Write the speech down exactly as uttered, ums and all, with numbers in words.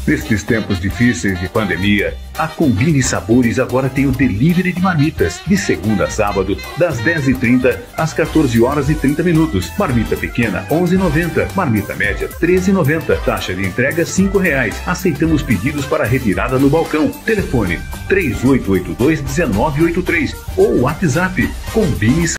Nestes tempos difíceis de pandemia, a Combine Sabores agora tem o delivery de marmitas, de segunda a sábado, das dez e trinta às quatorze horas e trinta minutos. Marmita pequena, onze reais e noventa centavos. Marmita média, treze reais e noventa centavos. Taxa de entrega, cinco reais. Aceitamos pedidos para retirada no balcão. Telefone três oito oito dois, um nove oito três ou WhatsApp Combine